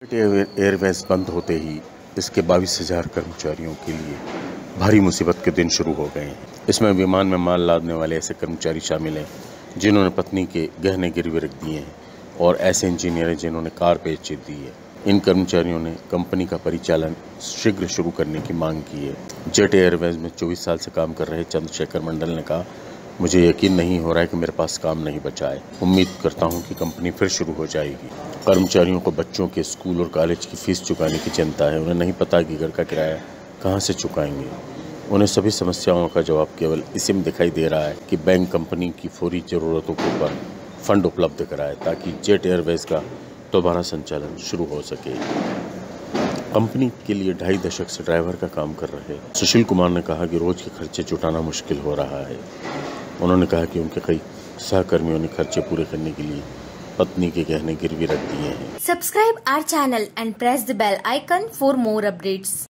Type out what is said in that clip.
Jet Airways बंद होते ही इसके 22,000 कर्मचारियों के लिए भारी मुसीबत के दिन शुरू हो गए हैं। इसमें विमान में माल लादने वाले ऐसे कर्मचारी शामिल हैं जिन्होंने पत्नी के गहने गिरवी रख दिए हैं और ऐसे इंजीनियर हैं जिन्होंने कार बेच दी है। इन कर्मचारियों ने कंपनी का परिचालन शीघ्र शुरू करने की मांग की है। जेट एयरवेज में 24 साल से काम कर रहे चंद्रशेखर मंडल ने कहा, मुझे यकीन नहीं हो रहा है कि मेरे पास काम नहीं बचा है। उम्मीद करता हूं कि कंपनी फिर शुरू हो जाएगी। कर्मचारियों को बच्चों के स्कूल और कॉलेज की फीस चुकाने की चिंता है। उन्हें नहीं पता कि घर का किराया कहां से चुकाएंगे। उन्हें सभी समस्याओं का जवाब केवल इसी में दिखाई दे रहा है कि बैंक कंपनी की फौरी जरूरतों के ऊपर फंड उपलब्ध कराए ताकि जेट एयरवेज का दोबारा संचालन शुरू हो सके। कंपनी के लिए 2.5 दशक से ड्राइवर का काम कर रहे सुशील कुमार ने कहा कि रोज के खर्चे जुटाना मुश्किल हो रहा है। उन्होंने कहा कि उनके कई सहकर्मियों ने खर्चे पूरे करने के लिए पत्नी के गहने गिरवी रख दिए हैं। Subscribe our channel and press the bell icon for more updates.